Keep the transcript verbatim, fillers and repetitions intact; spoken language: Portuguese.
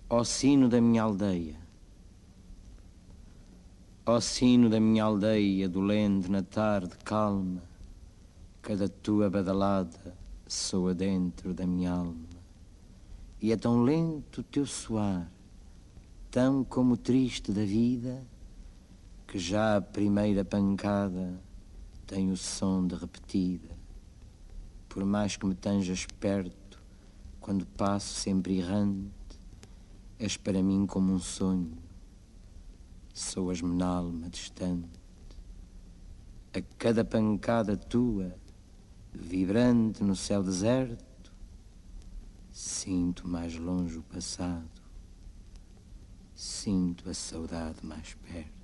Ó sino da minha aldeia, ó sino da minha aldeia, dolente na tarde calma, cada tua badalada soa dentro da minha alma. E é tão lento o teu soar, tão como o triste da vida, que já a primeira pancada tem o som de repetida. Por mais que me tanjas perto, quando passo sempre errante, és para mim como um sonho, soas-me n'alma distante. A cada pancada tua, vibrante no céu deserto, sinto mais longe o passado, sinto a saudade mais perto.